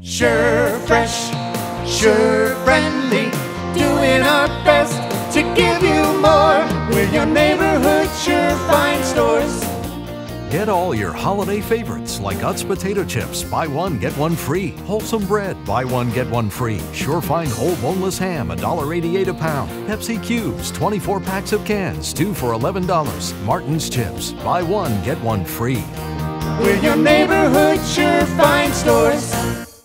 Sure fresh, sure friendly, doing our best to give you more. We're your neighborhood Shurfine stores. Get all your holiday favorites like Utz potato chips, buy one, get one free. Wholesome bread, buy one, get one free. Shurfine whole boneless ham, $1.88 a pound. Pepsi Cubes, 24 packs of cans, 2 for $11. Martin's chips, buy one, get one free. We're your neighborhood Shurfine stores.